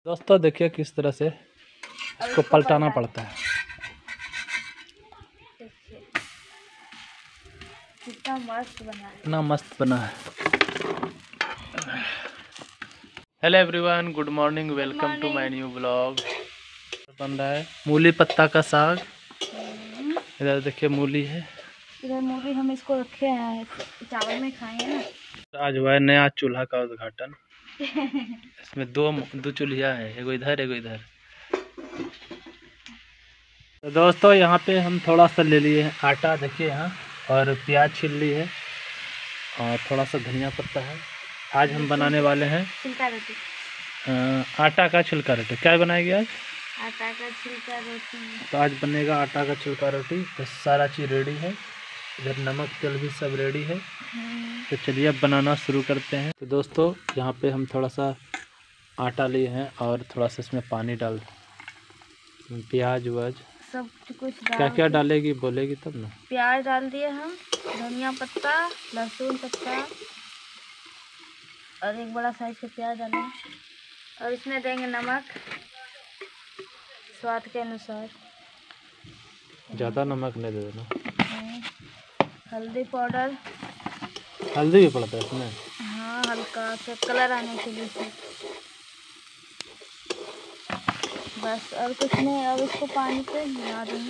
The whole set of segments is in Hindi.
दोस्तों देखिए किस तरह से इसको पलटाना पड़ता है। कितना मस्त बना है, इतना मस्त बना है। Hello everyone, good morning, welcome to my new blog. बन रहा है मूली पत्ता का साग। इधर देखिए मूली है, इधर मूली हम इसको रखे हैं चावल में खाएंगे ना। आज हुआ है नया चूल्हा का उद्घाटन। इसमें दो चूल्हा है, एगो इधर एगो इधर। तो दोस्तों यहाँ पे हम थोड़ा सा ले लिए हैं आटा, देखिए यहाँ, और प्याज छील ली है और थोड़ा सा धनिया पत्ता है। आज हम बनाने वाले हैं छिलका रोटी, आटा का छिलका रोटी। क्या बनाएगी आज? आटा का छिलका रोटी। तो आज बनेगा आटा का छिलका रोटी। तो सारा चीज़ रेडी है, इधर नमक तेल भी सब रेडी है। तो चलिए अब बनाना शुरू करते हैं। तो दोस्तों यहाँ पे हम थोड़ा सा आटा लिए हैं और थोड़ा सा इसमें पानी डाल, प्याज व्याज सब कुछ क्या क्या डालेगी बोलेगी तब ना। प्याज डाल दिए हम, धनिया पत्ता, लहसुन पत्ता और एक बड़ा साइज का प्याज डालें और इसमें देंगे नमक स्वाद के अनुसार। ज़्यादा नमक नहीं दे देना। हल्दी पाउडर, हल्दी भी पड़ता है इसमें? हाँ, हल्का सा कलर आने के लिए से। बस और कुछ नहीं। अब इसको पानी पे मिला देंगे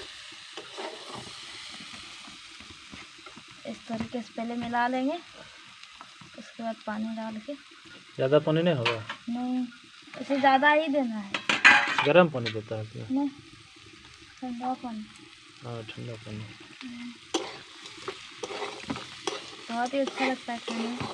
इस तरीके से, पहले मिला लेंगे, उसके बाद पानी डाल के। ज़्यादा पानी नहीं होगा? नहीं, इसे ज़्यादा ही देना है। गर्म पानी देता है इसमें? नहीं, ठंडा पानी। हाँ, ठंडा पानी। बहुत ही अच्छा लगता है खाने में।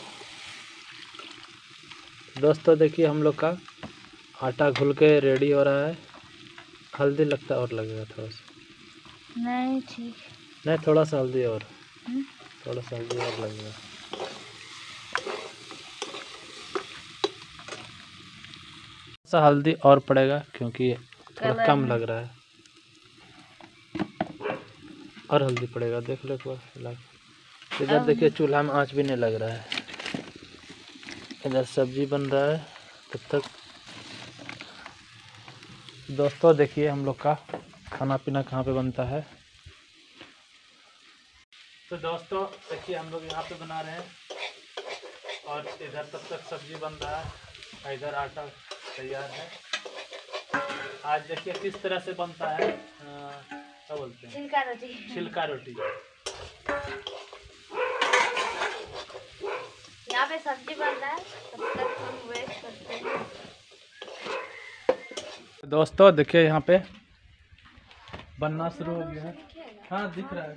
दोस्तों देखिए हम लोग का आटा घुल के रेडी हो रहा है। हल्दी लगता है और लगेगा थोड़ा सा? नहीं, ठीक नहीं, थोड़ा सा हल्दी और, थोड़ा सा हल्दी और लगेगा। सा हल्दी और पड़ेगा क्योंकि थोड़ा कम लग रहा है, और हल्दी पड़ेगा। देख लो एक बार। इधर देखिए चूल्हा में आंच भी नहीं लग रहा है। इधर सब्जी बन रहा है तब तक। दोस्तों देखिए हम लोग का खाना पीना कहाँ पे बनता है। तो दोस्तों देखिए हम लोग यहाँ पे बना रहे हैं और इधर तब तक सब्जी बन रहा है, इधर आटा तैयार है। आज देखिए किस तरह से बनता है, क्या बोलते हैं, छिलका रोटी। छिलका रोटी। यहाँ पे सब्जी बन रहा है, तब तक हम वेट करते हैं। दोस्तों देखिए यहाँ पे बनना शुरू हो गया है। हाँ दिख रहा है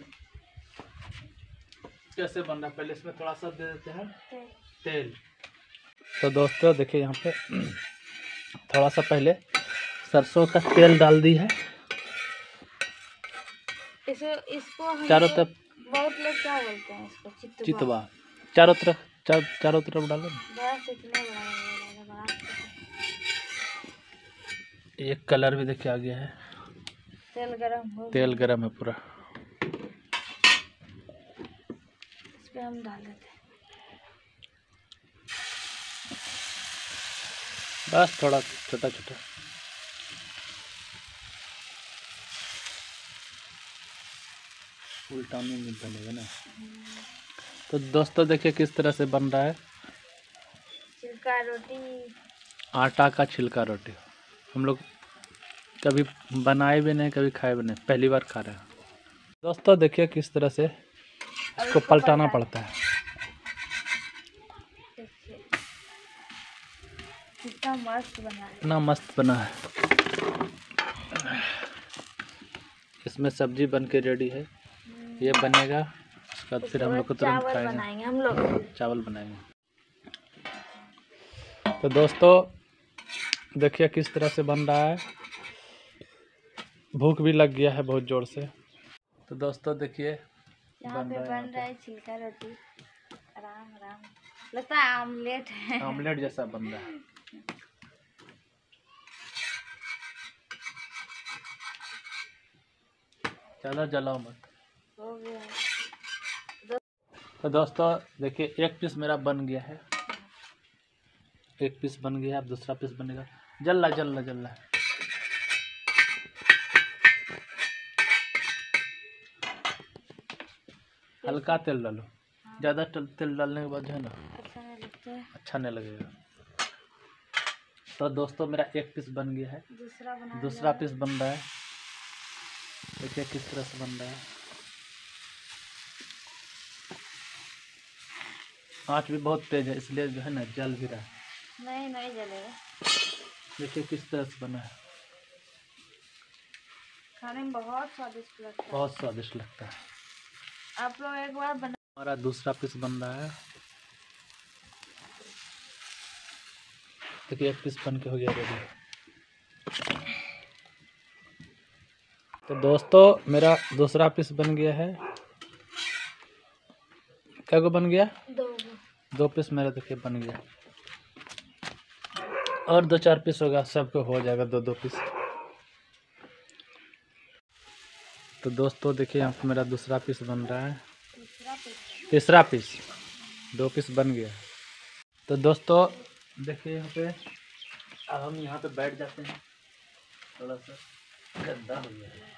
कैसे बन रहा है। पहले इसमें थोड़ा सा दे देते हैं तेल। तो दोस्तों देखिए यहाँ पे थोड़ा सा पहले सरसों का तेल डाल दी है। इसको चारों तरफ, बहुत लोग क्या बोलते हैं इसको, चितवा। चारों तरफ चारों तरफ डालो। बस इतने बड़ा। ये कलर भी देखिए आ गया है। तेल गरम है पूरा। इस पे हम डाल देते हैं बस थोड़ा छोटा छोटा। उल्टा में बनेगा ना। तो दोस्तों देखिए किस तरह से बन रहा है छिलका रोटी, आटा का छिलका रोटी। हम लोग कभी बनाए भी नहीं, कभी खाए भी नहीं, पहली बार खा रहे हैं। दोस्तों देखिए किस तरह से इसको पलटाना पड़ता है। कितना मस्त बना है। इतना मस्त बना है। इसमें सब्जी बन के रेडी है, ये बनेगा, उसके बाद फिर हम लोग को तुरंत खाएंगे। हम लोग चावल बनाएंगे। तो दोस्तों देखिए किस तरह से बन रहा है। भूख भी लग गया है बहुत ज़ोर से। तो दोस्तों देखिए यहाँ पे बन रहा है छिलका रोटी। आराम आराम लगता है आमलेट है, आमलेट जैसा बन रहा है। ज़्यादा जलाओ मत। हो गया। तो दोस्तों देखिए एक पीस मेरा बन गया है, एक पीस बन गया, अब दूसरा पीस बनेगा। जल रहा। हल्का तेल डालो, ज़्यादा तेल डालने के बाद जो है ना अच्छा नहीं लगता है, अच्छा नहीं लगेगा। तो दोस्तों मेरा एक पीस बन गया है, दूसरा पीस बन रहा है। देखिए किस तरह से बन रहा है। आँच भी बहुत तेज है, इसलिए जो है ना जल भी रहा है। नहीं जलेगा। देखिए किस तरह से बना है, खाने में बहुत स्वादिष्ट लगता है। बहुत स्वादिष्ट लगता है। आप लोग एक बार बना। हमारा दूसरा पीस बन रहा है। देखिए एक पीस बन के हो गया रेडी। तो दोस्तों मेरा दूसरा पीस बन गया है। क्या को बन गया? दो पीस मेरा देखिए बन गया, और 2-4 पीस होगा, सबको हो जाएगा 2-2 पीस। तो दोस्तों देखिए यहाँ पे मेरा दूसरा पीस बन रहा है, तीसरा पीस, 2 पीस बन गया। तो दोस्तों देखिए यहाँ पे अब हम यहाँ पे बैठ जाते हैं, थोड़ा सा गंदा हो गया है।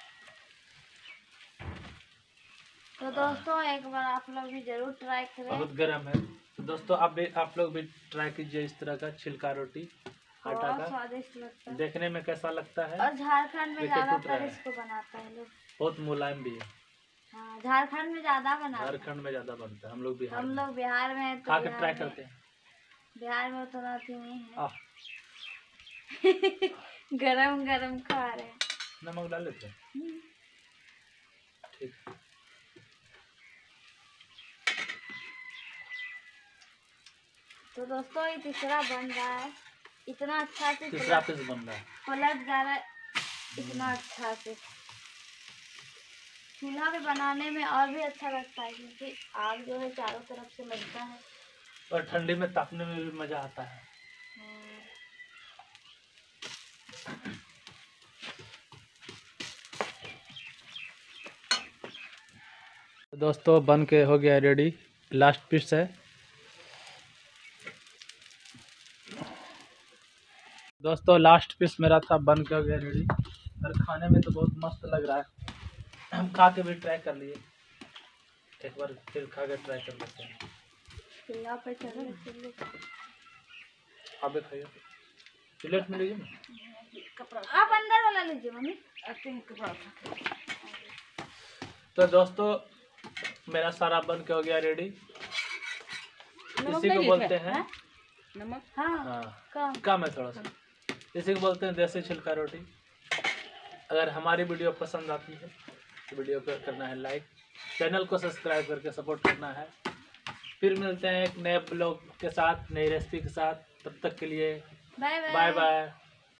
तो दोस्तों एक बार आप लोग भी जरूर ट्राई करें, बहुत गर्म है। तो दोस्तों आप लोग भी ट्राई कीजिए इस तरह का छिलका रोटी आटा का, स्वादिष्ट लगता है। देखने में कैसा लगता है। और झारखंड में ज्यादातर इसको बनाता है लोग, बहुत मुलायम भी है। हाँ, झारखंड में ज्यादा बनाते हैं। झारखंड में ज्यादा बनता है, हम लोग बिहार में तो खा के ट्राई करते हैं। बिहार में उतना नहीं है। आह, गरम गरम खा रहे हैं। नमक डाल लेते हैं, ठीक। तो दोस्तों ये तीसरा बन रहा है, इतना अच्छा से तीसरा पीस बन रहा है, पलट जा रहा है इतना अच्छा से। चूल्हा पे बनाने में और भी अच्छा लगता है, क्योंकि आग जो है चारों तरफ से लगता है, और ठंडी में तापने में भी मजा आता है। दोस्तों बन के हो गया रेडी, लास्ट पीस है। दोस्तों लास्ट पीस मेरा था, बन के हो गया रेडी, और खाने में तो बहुत मस्त लग रहा है। हम खा के भी ट्राई कर लिए, एक बार फिर खा के ट्राई कर लेते हैं। आप भी खाइए, प्लेट में लीजिए ना, आप अंदर वाला लीजिए मम्मी। तो दोस्तों मेरा सारा बन के हो गया रेडी। इसी को बोलते हैं नमक, हाँ कम है थोड़ा सा, इसी को बोलते हैं देसी छिलका रोटी। अगर हमारी वीडियो पसंद आती है तो वीडियो को करना है लाइक, चैनल को सब्सक्राइब करके सपोर्ट करना है। फिर मिलते हैं एक नए ब्लॉग के साथ, नई रेसिपी के साथ। तब तक के लिए बाय बाय।